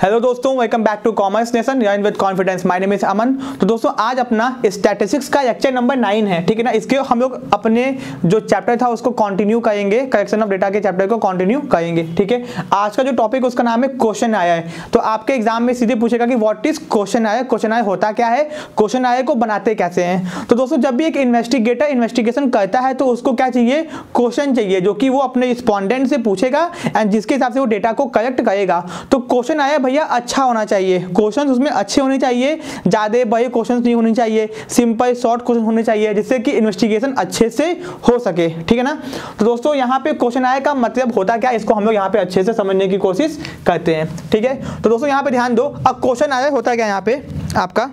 Hello दोस्तों, welcome back to commerce nation learn with confidence. My name is Aman. तो दोस्तों आज अपना स्टैटिस्टिक्स का लेक्चर नंबर 9 है, ठीक है ना। इसके हम लोग अपने जो चैप्टर था उसको कंटिन्यू करेंगे, कलेक्शन ऑफ डेटा के चैप्टर को कंटिन्यू करेंगे, ठीक है। आज का जो टॉपिक उसका नाम है क्वेश्चन आया है। तो आपके एग्जाम में सीधे पूछेगा कि व्हाट इज क्वेश्चन आया, क्वेश्चन आया होता क्या है, क्वेश्चन आया को बनाते कैसे हैं। तो दोस्तों जब भी एक इन्वेस्टिगेटर इन्वेस्टिगेशन करता है तो उसको क्या चाहिए, क्वेश्चन चाहिए, जो कि वो अपने रिस्पोंडेंट से पूछेगा एंड जिसके हिसाब से वो डेटा को कलेक्ट करेगा। तो क्वेश्चन आया भैया अच्छा होना चाहिए, क्वेश्चंस उसमें अच्छे होने चाहिए, ज्यादा बड़े क्वेश्चंस नहीं होने चाहिए, सिंपल शॉर्ट क्वेश्चन होने चाहिए, जिससे कि इन्वेस्टिगेशन अच्छे से हो सके, ठीक है ना। तो दोस्तों यहाँ पे क्वेश्चन आया का मतलब होता क्या है, इसको हम लोग यहाँ पे अच्छे से समझने की कोशिश करते हैं, ठीक है। तो दोस्तों यहाँ पे ध्यान दो, अब क्वेश्चन आया होता क्या यहाँ पे आपका,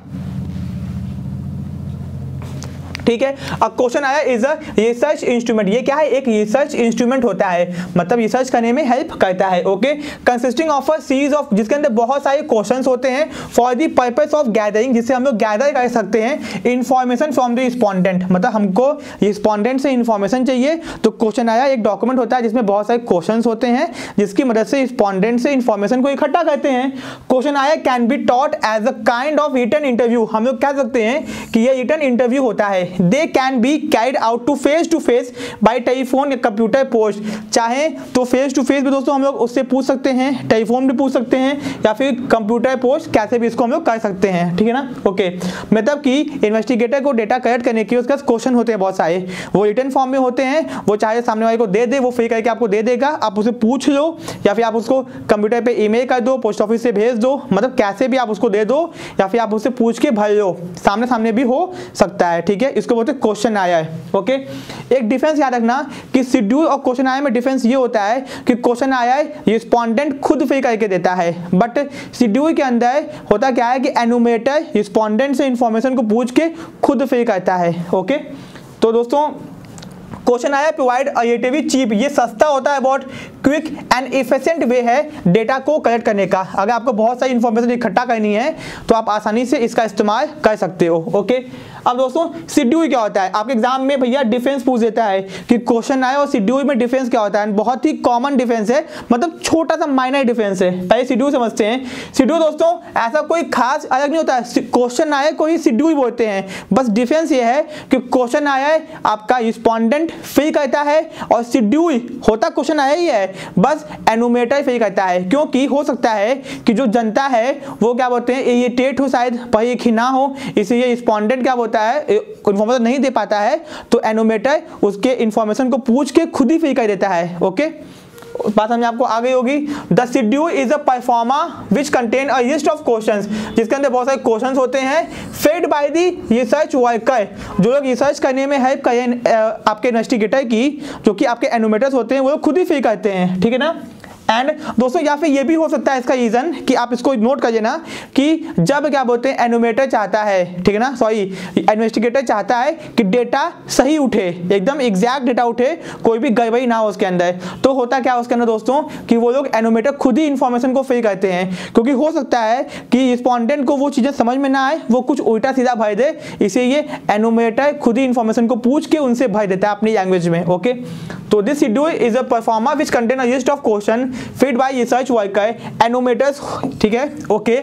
ठीक है। अब क्वेश्चन आया इज अ रिसर्च इंस्ट्रूमेंट, ये क्या है, एक रिसर्च इंस्ट्रूमेंट होता है, मतलब रिसर्च करने में हेल्प करता है, okay. Consisting of a series of, जिसके अंदर बहुत सारे क्वेश्चंस होते हैं, for the purpose of gathering, जिससे हम लोग गैदर कर सकते हैं इंफॉर्मेशन फ्रॉम द रिस्पोंडेंट, मतलब हमको रिस्पोंडेंट से इंफॉर्मेशन चाहिए। तो क्वेश्चन आया एक डॉक्यूमेंट होता है जिसमें बहुत सारे क्वेश्चंस होते हैं, जिसकी मदद से रिस्पोंडेंट से इंफॉर्मेशन को इकट्ठा करते हैं। Questionnaire can be taught as a kind of written interview, हम लोग कह सकते हैं कि ये रिटन इंटरव्यू होता है। They can be carried out to face by telephone या कंप्यूटर पोस्ट, चाहे तो फेस टू फेस भी दोस्तों हम लोग उससे पूछ सकते हैं, टेलीफोन भी पूछ सकते हैं, या फिर कंप्यूटर पोस्ट, कैसे भी इसको हम लोग कर सकते हैं, ठीक है ना, ओके। मतलब कि इन्वेस्टिगेटर को डेटा कलेक्ट करने के उसके क्वेश्चन होते हैं बहुत सारे, वो रिटन फॉर्म में होते हैं, वो चाहे सामने वाले को दे दे, वो फ्री करके आपको दे देगा, आप उसे पूछ लो, या फिर आप उसको कंप्यूटर पे ईमेल कर दो, पोस्ट ऑफिस से भेज दो, मतलब कैसे भी आप उसको दे दो, या फिर आप उससे पूछ के भर लो, सामने सामने भी हो सकता है, ठीक है। इसको बोलते क्वेश्चन आया है, ओके। एक डिफरेंस याद रखना कि शेड्यूल और क्वेश्चन आया में डिफरेंस ये होता है कि क्वेश्चन आया है रिस्पोंडेंट खुद फिल करके देता है, बट शेड्यूल के अंदर होता क्या है कि एनुमरेटर रिस्पोंडेंट से इंफॉर्मेशन को पूछ के खुद फिल करता है, ओके। तो दोस्तों क्वेश्चन आया प्रोवाइड अ रिलेटिवली चीप, ये सस्ता होता है, बहुत क्विक एंड एफिशिएंट वे है डेटा को कलेक्ट करने का। अगर आपको बहुत सारी इंफॉर्मेशन इकट्ठा करनी है तो आप आसानी से इसका इस्तेमाल कर सकते हो, ओके। अब दोस्तों शेड्यूल क्या होता है, आपके एग्जाम में भैया डिफरेंस पूछ देता है कि क्वेश्चन आया और शेड्यूल में डिफरेंस क्या होता है। बहुत ही कॉमन डिफरेंस है, मतलब छोटा सा माइनर डिफरेंस है। पहले शेड्यूल समझते हैं। शेड्यूल दोस्तों ऐसा कोई खास अलग नहीं होता है, क्वेश्चन आया को ही शेड्यूल बोलते हैं, बस डिफरेंस ये है कि क्वेश्चन आया है आपका रिस्पोंडेंट फिल करता है और शेड्यूल होता क्वेश्चन आया ही है, बस एनुमरेटर फिल करता है। क्योंकि हो सकता है कि जो जनता है वो क्या बोलते हैं इरिटेट हो, शायद पढ़ी ना हो, इसलिए रिस्पोंडेंट क्या होता है इंफॉर्मेशन नहीं दे पाता है, तो एनुमरेटर उसके इंफॉर्मेशन को पूछ के खुद ही फिल कर देता है, ओके। बात समझ आपको आ गई होगी। The schedule is a proforma which contain a list of questions, जिसके अंदर बहुत सारे क्वेश्चंस होते हैं, fed by the research worker, जो लोग रिसर्च करने में हेल्प करें आपके इन्वेस्टिगेटर की, जो कि आपके एनुमरेटर्स होते हैं, वो लोग खुद ही फिल करते हैं, ठीक है ना। एंड दोस्तों या फिर ये भी हो सकता है इसका रीजन कि आप इसको नोट करिए ना कि जब क्या बोलते हैं एनुमरेटर चाहता है, ठीक है ना, सॉरी इन्वेस्टिगेटर चाहता है कि डेटा सही उठे, एकदम एग्जैक्ट डेटा उठे, कोई भी गड़बड़ी ना हो उसके अंदर, तो होता क्या उसके अंदर दोस्तों कि वो लोग एनुमरेटर खुद ही इंफॉर्मेशन को फिल करते हैं। क्योंकि हो सकता है कि रिस्पोंडेंट को वो चीजें समझ में ना आए, वो कुछ उल्टा सीधा भर दे, इसीलिए एनुमरेटर खुद ही इंफॉर्मेशन को पूछ के उनसे भर देता है अपनी लैंग्वेज में, ओके। तो this schedule is a proforma which contain a list of question feed by research worker enumerators, ठीक है, ओके।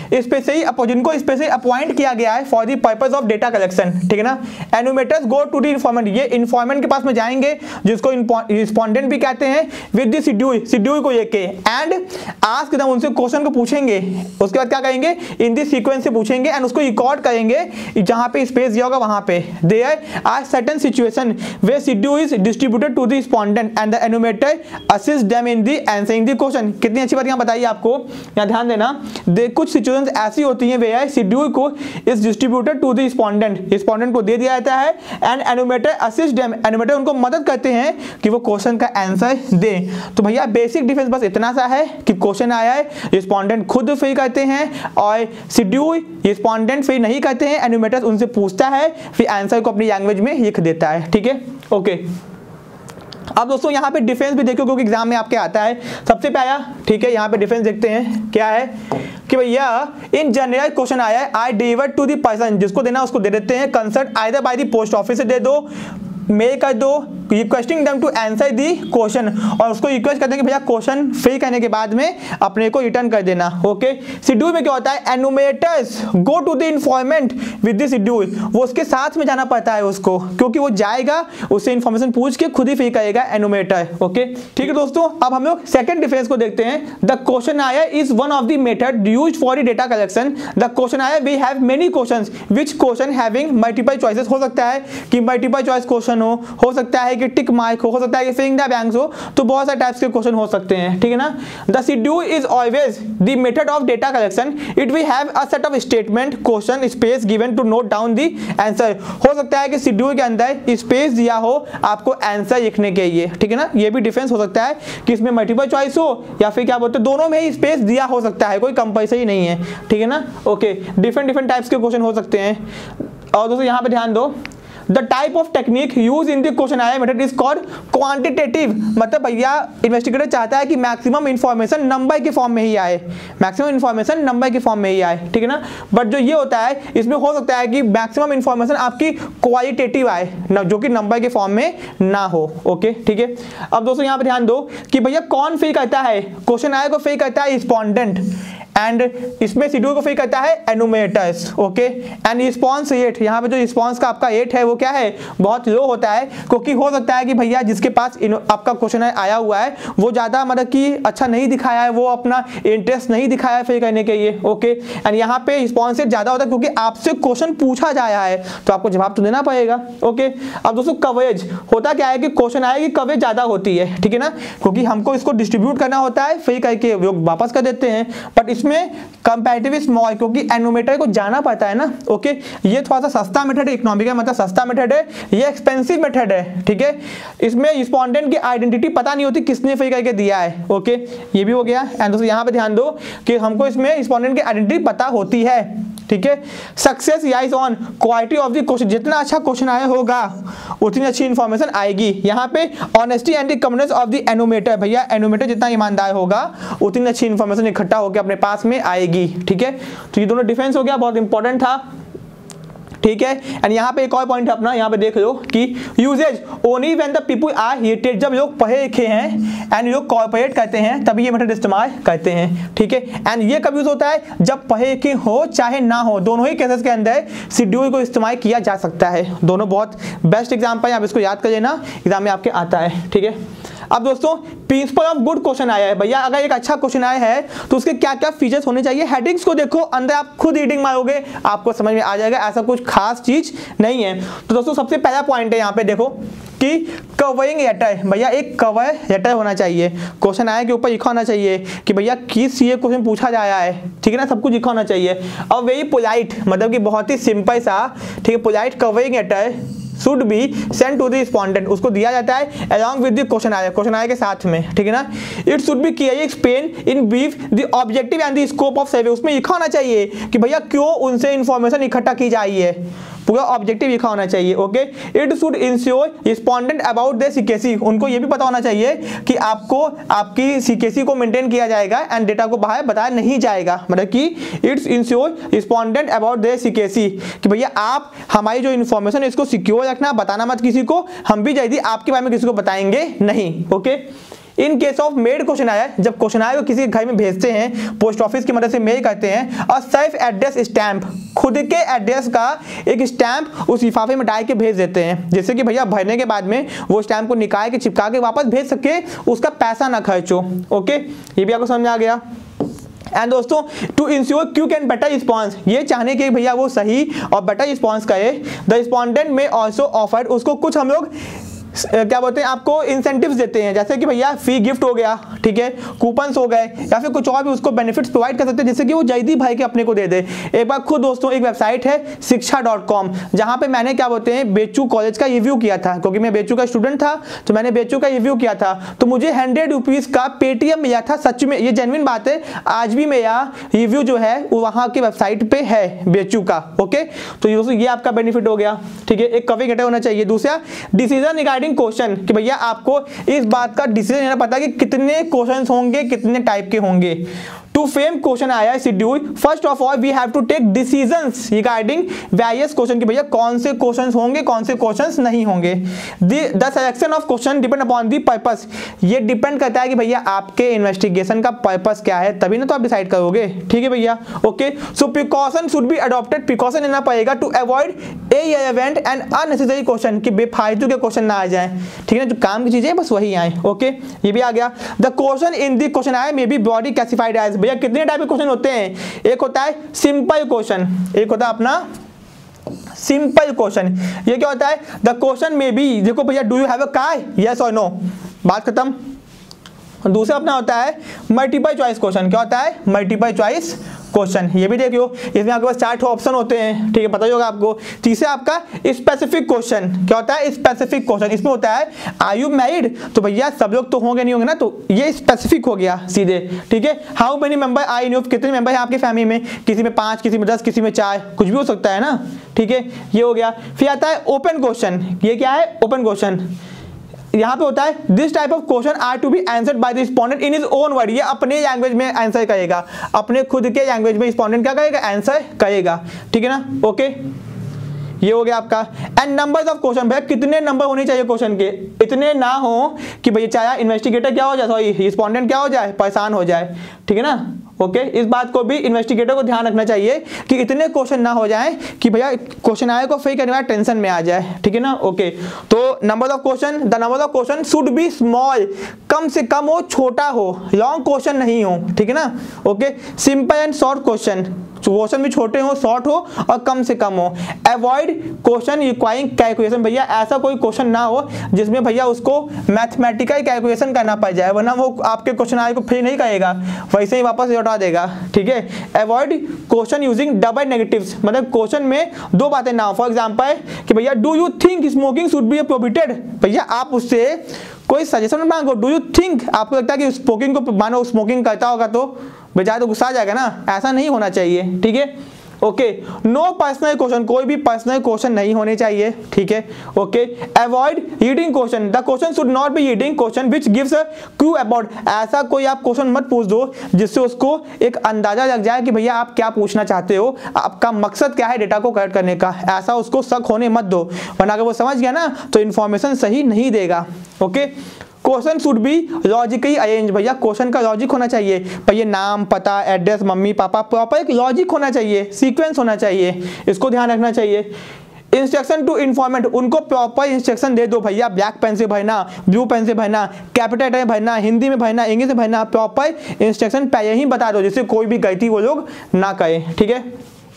जिनको स्पेशली अपॉइंट किया गया है for the purpose of data collection, ठीक है ना। Enumerators go to the informant, ये इन्फॉर्मेंट के पास में जाएंगे, जिसको रिस्पोंडेंट भी कहते हैं, विद द शेड्यूल को लेके, एंड आस्क देम, उनसे क्वेश्चन को पूछेंगे, उसके बाद क्या करेंगे इन द सीक्वेंस से पूछेंगे एंड उसको रिकॉर्ड करेंगे, जहां पे स्पेस दिया होगा वहां पे। There are certain situation where schedule is distributed to the respondent and the enumerator assist them in the answering the question. कितनी अच्छी बात यहाँ बताइए आपको, यहाँ ध्यान देना। कुछ सिचुएशंस ऐसी होती हैं वेयर शेड्यूल को is distributed to the respondent को दे दिया जाता है and enumerator assist them, enumerator उनको मदद करते हैं कि वो क्वेश्चन का आंसर दे। तो भैया बेसिक डिफरेंस बस इतना सा है कि क्वेश्चन आया है रिस्पोंडेंट खुद फिल करते हैं और शेड्यूल रिस्पोंडेंट फिल नहीं करते हैं, एनुमरेटर उनसे पूछता है, फिर आंसर को अपनी लैंग्वेज में लिख देता है, ठीक है, ओके। अब दोस्तों यहाँ पे डिफरेंस भी देखो, क्योंकि एग्जाम में आपके आता है सबसे पहला, ठीक है। यहाँ पे डिफरेंस देखते हैं क्या है कि भैया इन जनरल क्वेश्चन आया है I deliver to the person, जिसको देना उसको दे देते हैं, concert either by the post office से दे दो, मेल कर दो, requesting them to answer the question, और उसको रिक्वेस्ट करते हैं कि भैया क्वेश्चन फिल करने के बाद में अपने को रिटर्न कर देना। ओके, शेड्यूल में क्या होता है, enumerators go to the informant with the schedule, वो उसके साथ में जाना पड़ता है उसको, क्योंकि वो जाएगा उससे इन्फॉर्मेशन पूछ के खुद ही फिल करेगा एनुमेरेटर। ओके, ठीक है दोस्तों, अब हम लोग सेकंड डिफरेंस को देखते हैं। The questionnaire is one of the method used for the data collection. The questionnaire we have many questions which question having multiple choices, हो सकता है कि मल्टीपल चॉइस क्वेश्चन हो सकता है कि टिक मार्क हो सकता है कि फिलिंग द ब्लैंक्स हो, तो बहुत सारे टाइप्स के क्वेश्चन हो सकते हैं, ठीक है ना। The schedule is always the method of data collection, it will have a set of statement question space given to note down the answer. हो सकता है कि शेड्यूल के अंदर स्पेस दिया हो आपको आंसर लिखने के लिए, ठीक है ना। ये भी डिफरेंस हो सकता है कि इसमें मल्टीपल चॉइस हो या फिर क्या बोलते हैं दोनों में ही स्पेस दिया हो सकता है, कोई कंपल्सरी नहीं है, ठीक है ना। ओके, डिफरेंट टाइप्स के क्वेश्चन हो सकते हैं। और दोस्तों यहाँ पे ध्यान दो, the type of technique use in the questionnaire method is called quantitative, मतलब भैया इन्वेस्टिगेटर चाहता है कि मैक्सिमम इंफॉर्मेशन नंबर के फॉर्म में ही आए, मैक्सिमम इंफॉर्मेशन नंबर के फॉर्म में ही आए, ठीक है ना। बट जो ये होता है इसमें हो सकता है कि मैक्सिमम इंफॉर्मेशन आपकी क्वालिटेटिव आए, जो कि नंबर के फॉर्म में ना हो। ओके, ठीक है। अब दोस्तों यहाँ पे ध्यान दो कि भैया कौन फिल करता है, क्वेश्चन आयर को फिल करता है रिस्पोंडेंट, एंड इसमें शेड्यूल को फिल करता है enumerators. Okay, and response rate, यहाँ पे जो रिस्पॉन्स का आपका रेट है वो क्या है, बहुत लो होता है, क्योंकि हो सकता है कि भैया जिसके पास आपका क्वेश्चन आया हुआ है वो ज़्यादा मतलब कि अच्छा नहीं दिखाया है, वो अपना इंटरेस्ट नहीं दिखाया है फिल करने के लिए। ओके, एंड यहाँ पे रिस्पॉन्स रेट ज़्यादा होता है क्योंकि आपसे क्वेश्चन पूछा जा रहा है तो आपको जवाब तो देना पड़ेगा। ओके, अब दोस्तों कवरेज होता क्या है कि क्वेश्चन आए कि कवरेज ज़्यादा होती है, ठीक है ना, क्योंकि हमको इसको डिस्ट्रीब्यूट करना होता है, फिल करके लोग वापस कर देते हैं, बट इसमें कंपैरेटिवली स्मॉल, क्योंकि एनुमेरेटर को जाना पड़ता है ना। ओके, ये थोड़ा सा सस्ता मेथड है, इकोनॉमिक है मतलब सस्ता मेथड है, ये एक्सपेंसिव मेथड है, ठीक है। इसमें रिस्पोंडेंट की आइडेंटिटी पता नहीं होती किसने फिल करके दिया है। ओके, ये भी हो गया। एंड दोस्तों यहाँ पे ध्यान दो कि हमको इसमें रिस्पोंडेंट की आइडेंटिटी पता होती है, ठीक है। Success lies on quality of the question, जितना अच्छा क्वेश्चन आया होगा उतनी अच्छी इंफॉर्मेशन आएगी। यहाँ पे honesty and the commonness of the enumerator, भैया एनुमेरेटर जितना ईमानदार होगा उतनी अच्छी इंफॉर्मेशन इकट्ठा होकर अपने पास में आएगी, ठीक है। तो ये दोनों डिफरेंस हो गया, बहुत इंपॉर्टेंट था, ठीक है। एंड यहाँ पे एक और पॉइंट है अपना, यहाँ पे देख लो कि uses only when the people are hated, जब लोग पढ़े लिखे हैं एंड लोग कॉर्पोरेट करते हैं तभी ये मेथड इस्तेमाल करते हैं, ठीक है। एंड ये कब यूज होता है, जब पढ़े लिखे हो चाहे ना हो, दोनों ही केसेस के अंदर शेड्यूल को इस्तेमाल किया जा सकता है। दोनों बहुत बेस्ट एग्जाम्पल है, आप इसको याद कर लेना, एग्जाम में आपके आता है, ठीक है। अब दोस्तों प्रिंसिपल ऑफ गुड क्वेश्चन आया है, भैया अगर एक अच्छा क्वेश्चन आया है तो उसके क्या क्या फीचर्स होने चाहिए। हेडिंग्स को देखो, अंदर आप खुद रीडिंग मारोगे आपको समझ में आ जाएगा, ऐसा कुछ खास चीज नहीं है। तो दोस्तों सबसे पहला पॉइंट है यहाँ पे देखो कि कवरिंग लेटर, भैया एक कवर लेटर होना चाहिए, क्वेश्चन आया के ऊपर लिखा होना चाहिए कि भैया किस ये क्वेश्चन पूछा जा रहा है, ठीक है ना, सब कुछ लिखा होना चाहिए। और वेरी पोलाइट, मतलब कि बहुत ही सिंपल सा, ठीक है, polite covering letter should be send to the respondent, उसको दिया जाता है along with the questionnaire के साथ में, ठीक है ना। It should be clearly explain in brief the objective and the scope of survey, उसमें लिखा होना चाहिए कि भैया क्यों उनसे इंफॉर्मेशन इकट्ठा की जा रही है, पूरा ऑब्जेक्टिव लिखा होना चाहिए। Okay, it should ensure respondent about the secrecy, उनको ये भी पता होना चाहिए कि आपको आपकी सीकेसी को मेंटेन किया जाएगा एंड डेटा को बाहर बताया नहीं जाएगा, मतलब कि it's ensure respondent about the secrecy, कि भैया आप हमारी जो इन्फॉर्मेशन है इसको सिक्योर रखना, बताना मत किसी को, हम भी जल्दी आपके बारे में किसी को बताएंगे नहीं। Okay, in case of mailed questionnaire, जब क्वेश्चन आया को किसी घर में भेजते हैं, पोस्ट ऑफिस की मदद से मेल करते हैं, और सेल्फ एड्रेस स्टैंप, खुद के एड्रेस का एक स्टैंप उस लिफाफे में डाल के भेज देते हैं, जैसे कि भैया भरने के बाद में वो स्टैंप को निकाल के चिपका के वापस भेज सके, उसका पैसा ना खर्च हो। ओके, ये भी आपको समझ आ गया। एंड दोस्तों to ensure quick and better response, ये चाहने के भैया वो सही और बेटर रिस्पॉन्स करे, द रिस्पोंडेंट में ऑल्सो ऑफर्ड, उसको कुछ हम लोग क्या बोलते हैं आपको इंसेंटिव्स देते हैं, जैसे कि भैया फ्री गिफ्ट हो गया, ठीक है, कूपन्स हो गए, या फिर कुछ और भी उसको बेनिफिट्स प्रोवाइड कर सकते हैं जिससे कि वो जल्दी भाई के अपने को दे दे। एक बार खुद दोस्तों एक वेबसाइट है शिक्षा.com, जहां पे मैंने क्या बोलते हैं बेचू कॉलेज का रिव्यू किया था, क्योंकि मैं बेचू का स्टूडेंट था तो मैंने बेचू का रिव्यू किया था, तो मुझे 100 रुपीज का पेटीएम मिला था। सच में ये जेन्युइन बात है, आज भी मेरा रिव्यू जो है वो वहां की वेबसाइट पे है बेचू का। ओके, तो ये आपका बेनिफिट हो गया, ठीक है, एक कवरिंग लेटर होना चाहिए। दूसरा डिसीजन रिगार्डिंग क्वेश्चन, कि भैया आपको इस बात का डिसीजन लेना पता है कि कितने क्वेश्चंस होंगे, कितने टाइप के होंगे। टू फेम क्वेश्चन आया है schedule. First of all we have to take decisions regarding various question कि भैया कौन से क्वेश्चंस होंगे कौन से क्वेश्चंस नहीं होंगे। The selection of question depend upon the purpose, ये डिपेंड करता है कि भैया आपके इन्वेस्टिगेशन का पर्पस क्या है, तभी ना तो आप डिसाइड करोगे। ठीक है भैया, okay. So precaution should be adopted, precaution लेना पड़ेगा to avoid irrelevant and unnecessary question, कि बेफालतू के क्वेश्चन ना आ जाए। ठीक है, जो काम की चीजें बस वही आए। ओके, ये भी आ गया। The question in the questionnaire may be broadly classified as, भैया कितने टाइप के क्वेश्चन होते हैं? एक होता है सिंपल क्वेश्चन, एक होता है अपना सिंपल क्वेश्चन। ये क्या होता है? द क्वेश्चन में बी, देखो भैया do you have a car, yes और नो, बात खत्म। दूसरा अपना होता है मल्टीपल चॉइस क्वेश्चन। क्या होता है? Multiple choice question. ये भी देखियो, इसमें आपके पास 4 ऑप्शन होते हैं। ठीक है, पता ही होगा आपको। तीसरा आपका स्पेसिफिक क्वेश्चन। क्या होता है? Specific question. इसमें होता है आर यू मैरिड, तो भैया सब लोग तो होंगे नहीं होंगे ना, तो ये स्पेसिफिक हो गया सीधे। ठीक है, how many member I in, कितने मेंबर हैं आपकी फैमिली में? किसी में 5, किसी में 10, किसी में 4, कुछ भी हो सकता है ना। ठीक है, ये हो गया। फिर आता है ओपन क्वेश्चन। ये क्या है? Open question. यहाँ पे होता है this type of question are to be answered by the respondent in his own word, ये अपने लैंग्वेज में आंसर करेगा, अपने खुद के लैंग्वेज में रिस्पोंडेंट क्या करेगा? आंसर करेगा। ठीक है ना, ओके। ये हो गया आपका। एंड नंबर्स ऑफ क्वेश्चन, भैया कितने नंबर होने चाहिए क्वेश्चन के? इतने ना हो कि भैया चाहे इन्वेस्टिगेटर क्या हो जाए, सॉरी रिस्पोंडेंट क्या हो जाए, परेशान हो जाए। ठीक है ना, ओके। इस बात को भी इन्वेस्टिगेटर को ध्यान रखना चाहिए कि इतने क्वेश्चन ना हो जाए कि भैया क्वेश्चन आए को फिर करने वाला टेंशन में आ जाए। ठीक है ना, ओके। तो number of question, the number of question should be small, कम से कम हो, छोटा हो, लॉन्ग क्वेश्चन नहीं हो। ठीक है ना, okay. Simple and short question, question भी छोटे हो, शॉर्ट हो और कम से कम हो। अवॉइड क्वेश्चन रिक्वायरिंग कैलकुलेशन, भैया ऐसा कोई क्वेश्चन ना हो जिसमें भैया उसको मैथमेटिकल कैलकुलेशन करना पड़ जाए, वरना वो आपके क्वेश्चन आए को फिर नहीं करेगा, वैसे ही वापस लौटा देगा। ठीक है। Avoid question using double negatives, मतलब क्वेश्चन में दो बातें ना हो। फॉर एग्जांपल कि भैया do you think smoking should be prohibited, भैया आप उससे कोई सजेशन मांगो, डू यू थिंक, आपको लगता है कि स्मोकिंग को, मानो स्मोकिंग करता होगा तो बेचारा तो गुस्सा आ जाएगा ना, ऐसा नहीं होना चाहिए। ठीक है, ओके। नो पर्सनल क्वेश्चन, कोई भी पर्सनल क्वेश्चन नहीं होने चाहिए। ठीक है, okay. Avoid reading question, the question should not be reading question which gives a clue about, ऐसा कोई आप क्वेश्चन मत पूछ दो जिससे उसको एक अंदाजा लग जाए कि भैया आप क्या पूछना चाहते हो, आपका मकसद क्या है डेटा को कलेक्ट करने का, ऐसा उसको शक होने मत दो, वरना अगर वो समझ गया ना तो इन्फॉर्मेशन सही नहीं देगा। Okay. Question should be logically arrange, भैया क्वेश्चन का लॉजिक होना चाहिए, भैया नाम, पता, एड्रेस, मम्मी पापा, प्रॉपर एक लॉजिक होना चाहिए, सीक्वेंस होना चाहिए, इसको ध्यान रखना चाहिए। इंस्ट्रक्शन टू इन्फॉर्मेंट, उनको प्रॉपर इंस्ट्रक्शन दे दो, भैया ब्लैक पेन से भरना, ब्लू पेन से भरना, कैपिटल में भरना, हिंदी में भरना, इंग्लिश में भरना, प्रॉपर इंस्ट्रक्शन पहले ही बता दो जिससे कोई भी गलती वो लोग ना करें। ठीक है।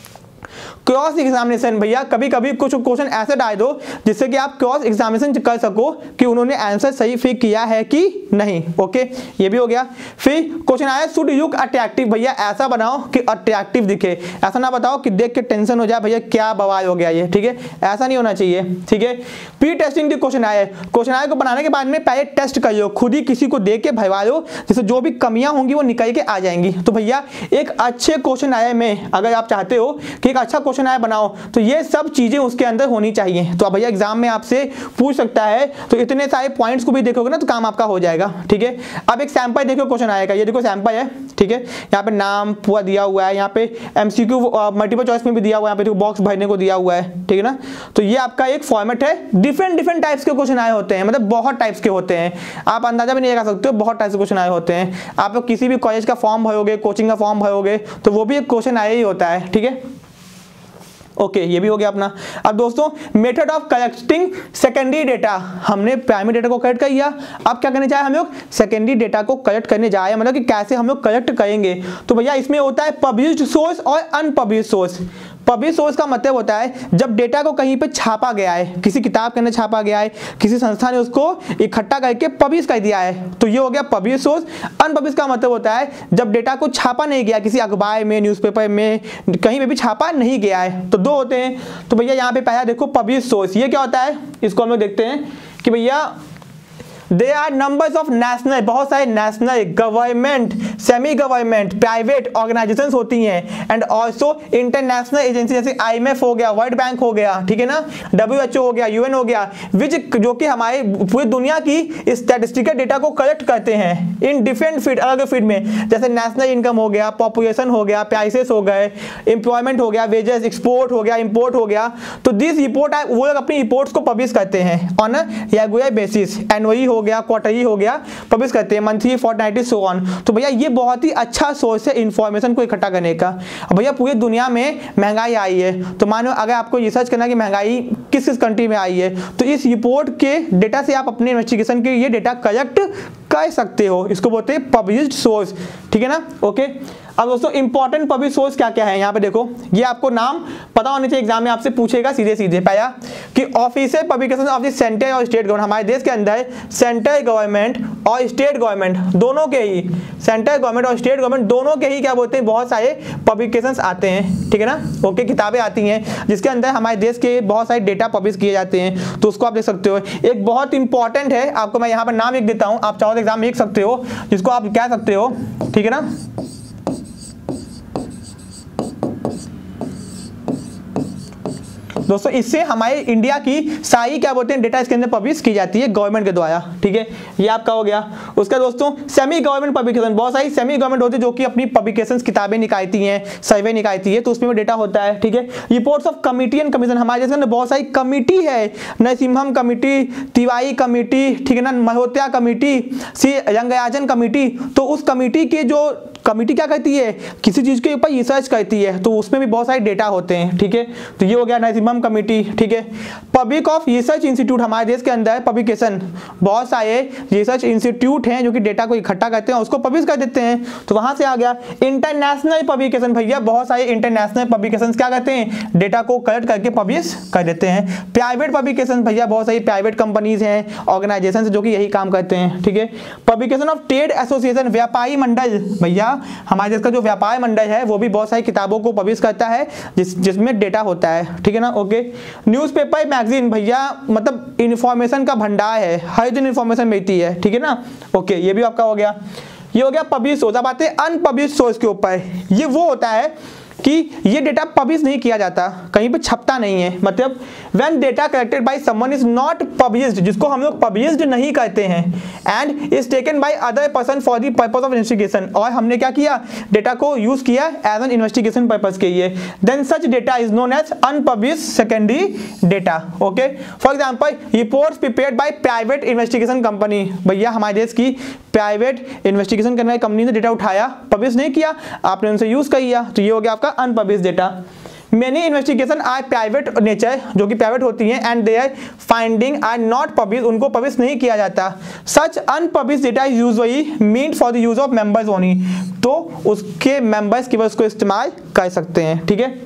क्रॉस एग्जामिनेशन, भैया कभी कभी कुछ क्वेश्चन ऐसे डाल दो जिससे कि आप क्रॉस एग्जामिनेशन कर सको कि उन्होंने आंसर सही फिट किया है कि नहीं। ओके, ये भी हो गया। फिर क्वेश्चन आया शुड लुक अट्रैक्टिव, भैया ऐसा बनाओ कि अट्रैक्टिव दिखे, ऐसा ना बताओ कि देख के टेंशन हो जाए भैया क्या बवाल हो गया ये। ठीक है, ऐसा नहीं होना चाहिए। ठीक है। प्री टेस्टिंग क्वेश्चन आया, क्वेश्चन आया को बनाने के बाद में पहले टेस्ट कर लो, खुद ही किसी को देख के भरवा लो, जिससे जो भी कमियां होंगी वो निकल के आ जाएंगी। तो भैया एक अच्छे क्वेश्चन आए में अगर आप चाहते हो कि एक अच्छा क्वेश्चन आया बनाओ तो ये सब चीजें उसके अंदर होनी चाहिए। तो अब भैया एग्जाम में आपसे पूछ सकता है, तो इतने सारे पॉइंट्स को भी देखोगे ना तो काम आपका हो जाएगा। ठीक है। अब एक सैंपल देखो क्वेश्चन आएगा, ये देखो सैंपल है। ठीक है, यहाँ पे नाम पूरा दिया हुआ है, यहाँ पे एमसीक्यू मल्टीपल चॉइस में भी दिया हुआ है, यहाँ पे देखो बॉक्स भरने को दिया हुआ है। ठीक है ना, तो ये आपका एक फॉर्मेट है। डिफरेंट टाइप्स के क्वेश्चन आए होते हैं, मतलब बहुत टाइप्स के होते हैं, आप अंदाजा भी नहीं लगा सकते हो, बहुत टाइप्स के क्वेश्चन आए होते हैं। आप लोग किसी भी कॉलेज का फॉर्म भरोगे, कोचिंग का फॉर्म भरोगे तो वो भी एक क्वेश्चन आया ही होता है। ठीक है, ओके, ये भी हो गया अपना। अब दोस्तों method of collecting secondary data, हमने प्राइमरी डेटा को कलेक्ट कर लिया, अब क्या करने जाए हम लोग सेकेंडरी डेटा को कलेक्ट करने जाए, मतलब कि कैसे हम लोग कलेक्ट करेंगे। तो भैया इसमें होता है पब्लिश्ड सोर्स और अनपब्लिश्ड सोर्स। पब्लिश सोर्स का मतलब होता है जब डेटा को कहीं पे छापा गया है, किसी किताब के अंदर छापा गया है, किसी संस्था ने उसको इकट्ठा करके पब्लिश कर दिया है, तो ये हो गया पब्लिश सोर्स। अनपब्लिश का मतलब होता है जब डेटा को छापा नहीं गया, किसी अखबार में, न्यूज़पेपर में, कहीं पे भी छापा नहीं गया है। तो दो होते हैं। तो भैया यहाँ पे पहला देखो पब्लिश सोर्स, ये क्या होता है, इसको हम लोग देखते हैं कि भैया they are numbers of national, बहुत सारे national government semi government private organisations होती हैं, एंड ऑल्सो इंटरनेशनल एजेंसी जैसे IMF हो गया, वर्ल्ड बैंक हो गया, ठीक है ना, WHO हो गया, UN हो गया, जो कि हमारे पूरी दुनिया की स्टैटिस्टिकल डेटा को कलेक्ट करते हैं इन डिफरेंट फील्ड, अलग फील्ड में, जैसे नेशनल इनकम हो गया, पॉपुलेशन हो गया, प्राइसेस हो गए, एम्प्लॉयमेंट हो गया, वेजेस, एक्सपोर्ट हो गया, इंपोर्ट हो गया। तो दिस रिपोर्ट वो लोग अपनी रिपोर्ट्स को पब्लिश करते हैं ऑन रेगुलर बेसिस, एनुअली हो गया, क्वार्टरली हो गया, पब्लिश करते हैं, मंथली, फोर्टनाइटली, सो ऑन। तो भैया ये बहुत ही अच्छा सोर्स है इंफॉर्मेशन को इकट्ठा करने का। भैया पूरी दुनिया में महंगाई आई है, तो मानो अगर आपको रिसर्च करना कि महंगाई किस किस कंट्री में आई है, तो इस रिपोर्ट के डेटा से आप अपने इन्वेस्टिगेशन के ये डेटा कलेक्ट कर सकते हो। इसको बोलते हैं पब्लिश्ड सोर्स, ठीक है ना, ओके। अब दोस्तों इंपॉर्टेंट पब्लिश सोर्स क्या क्या है, यहाँ पे देखो, ये आपको नाम पता होने चाहिए, एग्जाम में आपसे पूछेगा सीधे सीधे। पहला कि official publication of the central और स्टेट गवर्नमेंट, हमारे देश के अंदर सेंट्रल गवर्नमेंट और स्टेट गवर्नमेंट दोनों के ही, सेंट्रल गवर्नमेंट और स्टेट गवर्नमेंट दोनों के ही क्या बोलते हैं, बहुत सारे पब्लिकेशंस आते हैं, ठीक है ना, ओके, किताबें आती हैं जिसके अंदर हमारे देश के बहुत सारे डेटा पब्लिश किए जाते हैं, तो उसको आप देख सकते हो। एक बहुत इंपॉर्टेंट है, आपको मैं यहाँ पर नाम लिख देता हूँ, आप चाहो तो एग्जाम में लिख सकते हो, जिसको आप कह सकते हो, ठीक है ना। दोस्तों इससे हमारे इंडिया की सारी क्या बोलते हैं डेटा इसके अंदर पब्लिश की जाती है गवर्नमेंट के द्वारा, ठीक है, ये आपका हो गया। उसका दोस्तों सेमी गवर्नमेंट पब्लिकेशन, बहुत सारी सेमी गवर्नमेंट होती है जो कि अपनी पब्लिकेशंस किताबें निकालती हैं, सर्वे निकालती है, तो उसमें डेटा होता है, ठीक है। Reports of committee and commission, हमारे जैसे बहुत सारी कमिटी है, नरसिम्हम कमिटी, तिवारी कमिटी, ठीक है ना, मल्होत्रा कमिटी, रंगराजन कमिटी, तो उस कमिटी के जो कमिटी क्या करती है, किसी चीज के ऊपर रिसर्च करती है, तो उसमें भी बहुत सारे डेटा होते हैं, ठीक है। तो ये हो गया नरसिम्हम कमिटी, ठीक है। पब्लिक ऑफ रिसर्च इंस्टीट्यूट, हमारे देश के अंदर पब्लिकेशन बहुत सारे रिसर्च इंस्टीट्यूट हैं जो कि डेटा को इकट्ठा करते हैं, उसको पब्लिश कर देते हैं, तो वहां से आ गया। इंटरनेशनल पब्लिकेशन, भैया बहुत सारे इंटरनेशनल पब्लिकेशन क्या करते हैं, डेटा को कलेक्ट करके पब्लिश कर देते हैं। प्राइवेट पब्लिकेशन, भैया बहुत सारी प्राइवेट कंपनीज हैं, ऑर्गेनाइजेशन जो कि यही काम करते हैं, ठीक है। पब्लिकेशन ऑफ ट्रेड एसोसिएशन, व्यापारी मंडल, भैया हमारे देश का जो व्यापार मंडल है वो भी बहुत सारी किताबों को पब्लिश करता है जिसमें डेटा होता है, ठीक है ना, ओके। न्यूज़पेपर मैगजीन, भैया मतलब इंफॉर्मेशन का भंडार है, हर दिन इंफॉर्मेशन मिलती है, ठीक है ना, ओके, ये भी आपका हो गया। ये हो गया पब्लिश सोर्स। अब आते हैं अनपब्लिश सोर्स के ऊपर। ये वो होता है कि ये डेटा पब्लिश नहीं किया जाता, कहीं पे छपता नहीं है, मतलब when data collected by someone is not published, जिसको हम लोग पब्लिश्ड नहीं करते हैं, and is taken by other person for the purpose of investigation, और हमने क्या किया, डेटा को यूज किया एज एन इन्वेस्टिगेशन पर्पस के लिए, then such data is known as unpublished secondary data, okay. For example reports prepared by private investigation company, भैया हमारे देश की प्राइवेट इन्वेस्टिगेशन करने वाली कंपनी ने डेटा उठाया, पब्लिश नहीं किया, आपने उनसे यूज कर लिया, तो ये हो गया आपका unpublished data. Many investigation are private nature, जो कि प्राइवेट होती हैं, and their finding are not publish, उनको पब्लिश नहीं किया जाता। Such unpublished data is usually meant for the use of members only, तो उसके मेंबर्स केवल उसको इस्तेमाल कर सकते हैं, ठीक है।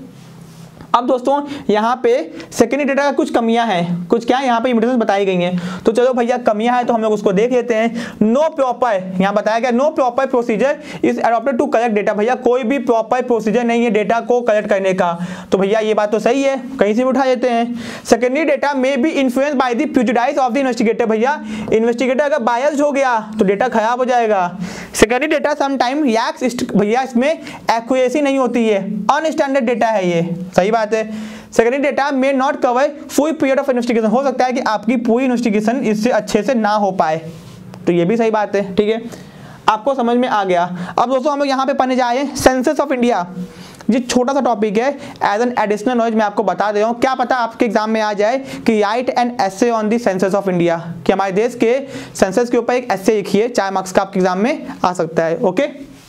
अब दोस्तों यहाँ पे सेकेंडरी डेटा का कुछ कमियां हैं, कुछ क्या यहाँ पे इम्पोर्टेंस बताई गई हैं, तो चलो भैया कमियां हैं तो हम लोग उसको देख लेते हैं। नो प्रॉपर, यहाँ बताया गया no proper procedure is adopted to collect data, भैया कोई भी प्रॉपर प्रोसीजर नहीं है डेटा को कलेक्ट करने का, तो भैया ये बात तो सही है, कहीं से भी उठा लेते हैं। सेकेंडरी डेटा में be influence by the prejudice of the investigator, भैया इन्वेस्टिगेटर अगर बायस्ड हो गया तो डेटा खराब हो जाएगा। सेकेंडरी डेटा समटाइम रिएक्ट्स, भैया इसमें एक्यूरेसी नहीं होती है, अनस्टैंडर्ड डेटा है ये, सही बात है। सेकेंडरी डेटा में not cover full period of investigation, हो सकता है कि आपकी पूरी इन्वेस्टिगेशन इससे अच्छे से ना हो पाए, तो ये भी सही बात है, ठीक है, आपको समझ में आ गया। अब दोस्तों हम लोग यहाँ पे पढ़ने जा रहे हैं सेंसस ऑफ इंडिया, ये छोटा सा टॉपिक है, एज एन एडिशनल नॉलेज मैं आपको बता दे रहा हूँ, क्या पता आपके एग्जाम में आ जाए कि write an essay on the census of India, कि हमारे देश के सेंसस के ऊपर एक एसे लिखिए, 4 मार्क्स का आपके एग्जाम में आ सकता है, ओके।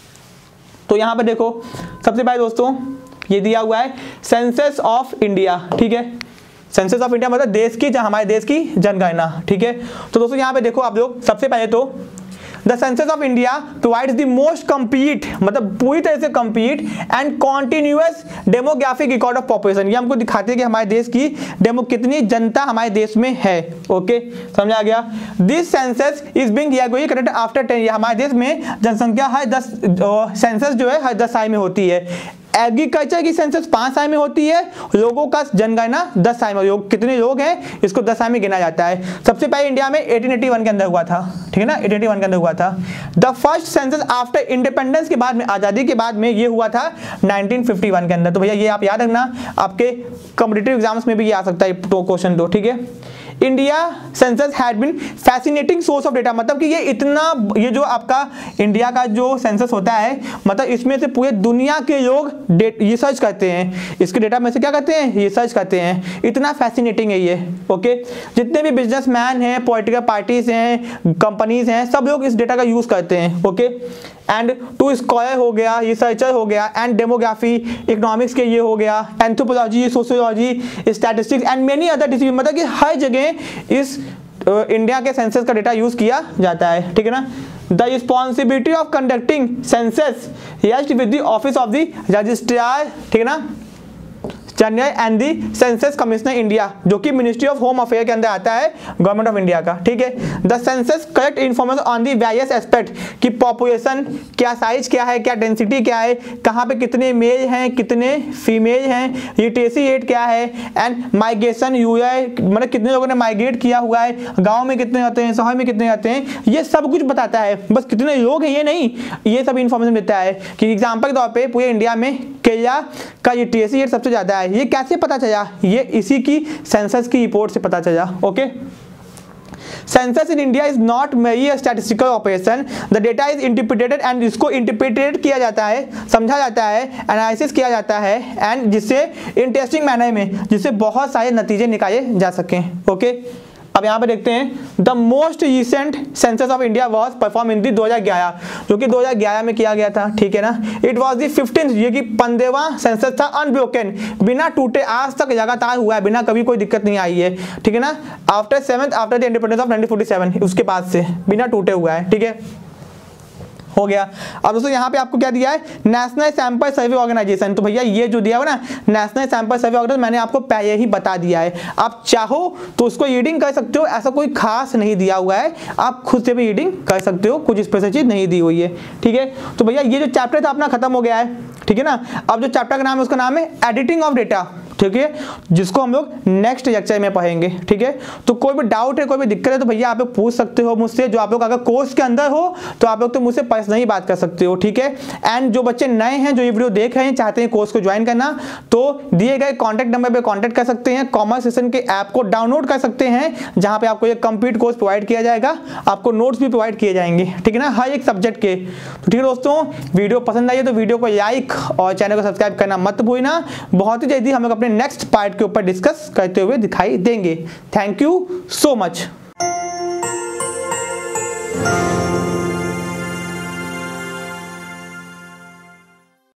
तो यहाँ पे देखो सबसे पहले दोस्तों ये दिया हुआ है सेंसस ऑफ इंडिया, ठीक है, सेंसस ऑफ इंडिया मतलब देश की, हमारे देश की जनगणना, ठीक है। तो दोस्तों यहाँ पे देखो आप लोग, सबसे पहले तो the census of India provides the most complete, मतलब पूरी तरह से complete and continuous demographic record of population, ये हमको दिखाते हैं कि हमारे देश की कितनी जनता हमारे देश में है, ओके, समझ आ गया। This census is being conducted after 10 year, हमारे देश में जनसंख्या हर 10 सेंसस जो है हर 10 साल में होती है, एग्रीकल्चर की सेंसस 5 साल में होती है, लोगों का जनगणना 10 साल में, कितने लोग हैं इसको 10 साल में गिना जाता है। सबसे पहले इंडिया में 1881 के अंदर हुआ था, ठीक है ना, 1881 के अंदर हुआ था। The first census after independence के बाद में, आजादी के बाद में ये हुआ था 1951 के अंदर। तो भैया ये आप याद रखना, आपके कॉम्पिटिटिव एग्जाम्स में भी ये आ सकता है क्वेश्चन दो, ठीक है। India census had been fascinating source of data, मतलब कि ये जो आपका इंडिया का जो सेंसस होता है, मतलब इसमें से पूरे दुनिया के लोग रिसर्च करते हैं, इसके डेटा में से क्या करते हैं, रिसर्च करते हैं, इतना फैसिनेटिंग है ये। ओके, जितने भी बिजनेसमैन हैं, पॉलिटिकल पार्टीज हैं, कंपनीज हैं, सब लोग इस डेटा का यूज करते हैं। ओके, एंड टू स्कॉलर हो गया, रिसर्चर हो गया, एंड डेमोग्राफी, इकोनॉमिक्स के ये हो गया, anthropology, sociology, statistics and many other discipline, मतलब कि हर जगह इस इंडिया के सेंसस का डेटा यूज किया जाता है, ठीक है ना। The responsibility of conducting census rest with the office of the registrar, ठीक है ना, general and the census commissioner India, जो कि मिनिस्ट्री ऑफ होम अफेयर के अंदर आता है, गवर्नमेंट ऑफ इंडिया का, ठीक है। The census collect information on the various aspect, कि पॉपुलेशन क्या, साइज क्या है, क्या डेंसिटी क्या है, कहाँ पे कितने मेल हैं, कितने फीमेल हैं, लिटरेसी रेट क्या है, एंड माइग्रेशन यूआई, मतलब कितने लोगों ने माइग्रेट किया हुआ है, गाँव में कितने आते हैं, शहर में कितने आते हैं, ये सब कुछ बताता है। बस कितने लोग हैं ये नहीं, ये सब इन्फॉर्मेशन देता है। कि एग्जाम्पल के तौर पर पूरे इंडिया में केरला का लिटरेसी रेट सबसे ज़्यादा है, ये कैसे पता चला, ये इसी की सेंसस की रिपोर्ट से पता चला। Okay, census in India is not merely a statistical operation, the data is interpreted, and इसको इंटरप्रिटेट किया जाता है, समझा जाता है, एनालिसिस किया जाता है, एंड जिससे इंटरेस्टिंग मैनर में, जिससे बहुत सारे नतीजे निकाले जा सकें। ओके, अब यहाँ पे देखते हैं the most recent census of India was perform in the 2011, जो कि 2011 में किया गया था, ठीक है ना। इट वाज दी 15th, ये कि 15वां सेंसस था, अनब्रोकन, बिना टूटे आज तक लगातार हुआ है, बिना कभी कोई दिक्कत नहीं आई है, ठीक है ना। आफ्टर द इंडिपेंडेंस ऑफ 1947, उसके बाद से बिना टूटे हुआ है, ठीक है, हो गया। अब दोस्तों यहाँ पे आपको क्या दिया है, नेशनल सैंपल सर्वे ऑर्गेनाइजेशन। तो भैया ये जो दिया हुआ ना नेशनल सैंपल सर्वे ऑर्गेनाइजेशन, मैंने आपको पहले ही बता दिया है, आप चाहो तो उसको रीडिंग कर सकते हो, ऐसा कोई खास नहीं दिया हुआ है, आप खुद से भी रीडिंग कर सकते हो, कुछ स्पेशल चीज नहीं दी हुई है, ठीक है। तो भैया ये जो चैप्टर था अपना खत्म हो गया है, ठीक है ना। अब जो चैप्टर का नाम है उसका नाम है एडिटिंग ऑफ डेटा, ठीक है, जिसको हम लोग नेक्स्ट लेक्चर में पढ़ेंगे, ठीक है। तो कोई भी डाउट है, कोई भी दिक्कत है तो भैया आप लोग पूछ सकते हो मुझसे, जो आप लोग अगर कोर्स के अंदर हो तो आप लोग तो मुझसे पर्सनली बात कर सकते हो, ठीक है। एंड जो बच्चे नए हैं, जो ये वीडियो देख रहे हैं, चाहते हैं कोर्स को ज्वाइन करना, तो दिए गए कॉन्टैक्ट नंबर पर कॉन्टैक्ट कर सकते हैं, कॉमर्स सेशन के ऐप को डाउनलोड कर सकते हैं, जहां पे आपको ये कंप्लीट कोर्स प्रोवाइड किया जाएगा, आपको नोट्स भी प्रोवाइड किए जाएंगे, ठीक है ना, हर एक सब्जेक्ट के। तो ठीक है दोस्तों, वीडियो पसंद आई है तो वीडियो को लाइक और चैनल को सब्सक्राइब करना मत भूलना। बहुत ही जल्दी हम लोग अपने नेक्स्ट पार्ट के ऊपर डिस्कस करते हुए दिखाई देंगे। Thank you so much.